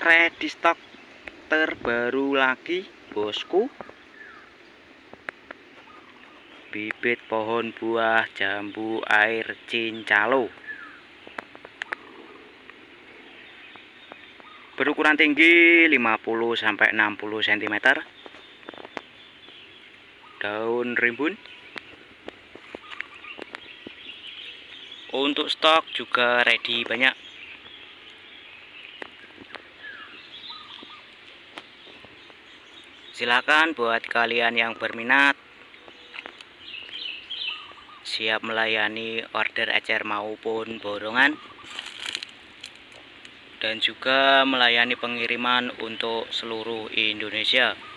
ready stock terbaru lagi bosku, bibit pohon buah jambu air cincalo berukuran tinggi 50-60 cm, daun rimbun. Untuk stok juga ready banyak. Silakan buat kalian yang berminat, siap melayani order ecer maupun borongan, dan juga melayani pengiriman untuk seluruh Indonesia.